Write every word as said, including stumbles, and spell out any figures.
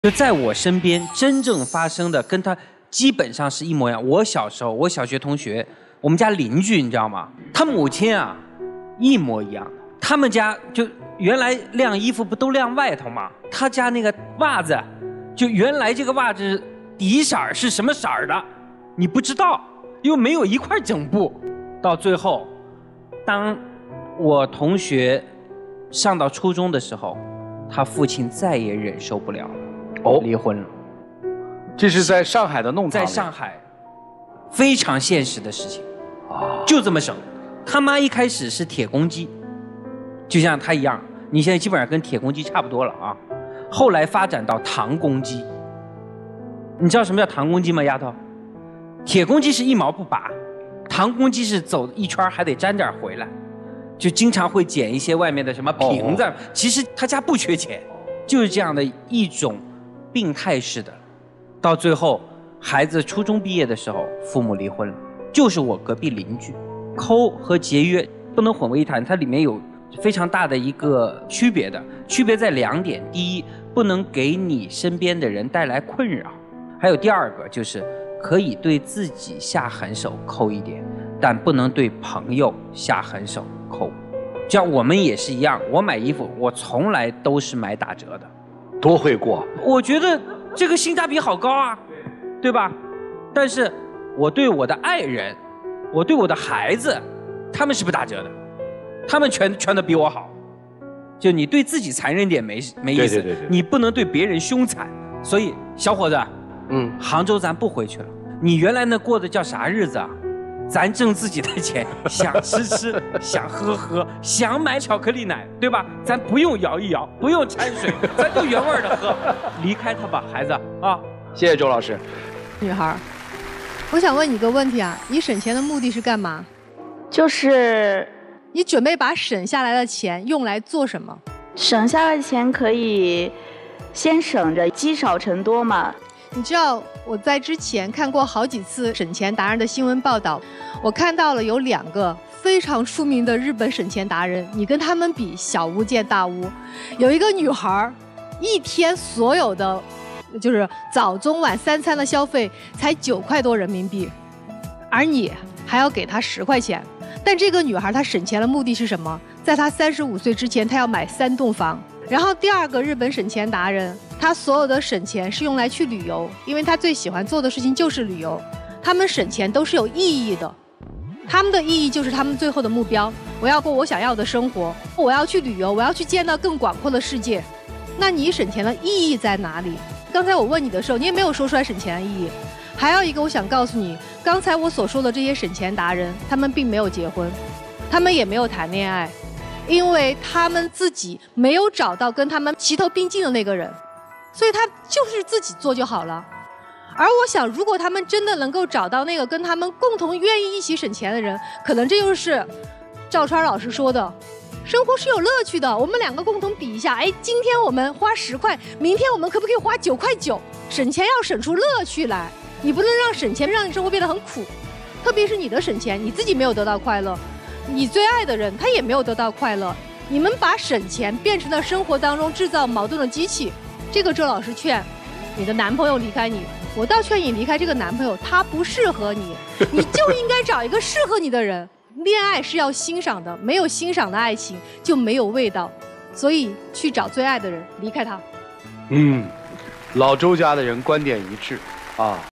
就在我身边真正发生的，跟他基本上是一模一样。我小时候，我小学同学，我们家邻居，你知道吗？他母亲啊，一模一样的。他们家就原来晾衣服不都晾外头吗？他家那个袜子，就原来这个袜子底色是什么色儿的，你不知道，又没有一块整布。到最后，当我同学上到初中的时候，他父亲再也忍受不了了。哦，离婚了。 这是在上海的弄堂。 在上海，非常现实的事情，就这么省。他妈一开始是铁公鸡，就像他一样，你现在基本上跟铁公鸡差不多了啊。后来发展到糖公鸡，你知道什么叫糖公鸡吗，丫头？铁公鸡是一毛不拔，糖公鸡是走一圈还得沾点回来，就经常会捡一些外面的什么瓶子。哦、其实他家不缺钱，就是这样的一种。病态式的，到最后孩子初中毕业的时候，父母离婚了，就是我隔壁邻居。抠和节约不能混为一谈，它里面有非常大的一个区别的，区别在两点：第一，不能给你身边的人带来困扰；还有第二个就是可以对自己下狠手抠一点，但不能对朋友下狠手抠。像我们也是一样，我买衣服我从来都是买打折的。 多会过， 我觉得这个性价比好高啊，对吧？但是我对我的爱人，我对我的孩子，他们是不打折的，他们全全都比我好。就你对自己残忍点没没意思， 对对对对， 你不能对别人凶残。所以小伙子，嗯，杭州咱不回去了，你原来那过的叫啥日子啊？咱挣自己的钱，想吃吃，想喝喝，想买巧克力奶，对吧？咱不用摇一摇，不用掺水，咱就原味的喝。离开他吧，孩子啊！ 谢谢周老师。 女孩，我想问你个问题啊，你省钱的目的是干嘛？ 就是你准备把省下来的钱用来做什么？ 省下来的钱可以先省着，积少成多嘛。 你知道我在之前看过好几次省钱达人的新闻报道，我看到了有两个非常出名的日本省钱达人，你跟他们比小巫见大巫。有一个女孩，一天所有的就是早中晚三餐的消费才九块多人民币，而你还要给她十块钱。但这个女孩她省钱的目的是什么？在她三十五岁之前，她要买三栋房。然后第二个日本省钱达人，他所有的省钱是用来去旅游，因为他最喜欢做的事情就是旅游。他们省钱都是有意义的，他们的意义就是他们最后的目标。我要过我想要的生活，我要去旅游，我要去见到更广阔的世界。那你省钱的意义在哪里？刚才我问你的时候，你也没有说出来省钱的意义。还有一个我想告诉你，刚才我所说的这些省钱达人，他们并没有结婚，他们也没有谈恋爱。因为他们自己没有找到跟他们齐头并进的那个人，所以他就是自己做就好了。而我想，如果他们真的能够找到那个跟他们共同愿意一起省钱的人，可能这就是赵川老师说的，生活是有乐趣的。我们两个共同比一下，哎，今天我们花十块，明天我们可不可以花九块九？省钱要省出乐趣来，你不能让省钱让你生活变得很苦，特别是你的省钱，你自己没有得到快乐。你最爱的人他也没有得到快乐，你们把省钱变成了生活当中制造矛盾的机器。这个周老师劝你的男朋友离开你，我倒劝你离开这个男朋友，他不适合你，你就应该找一个适合你的人。恋爱是要欣赏的，没有欣赏的爱情就没有味道，所以去找最爱的人，离开他。 嗯，老周家的人观点一致啊。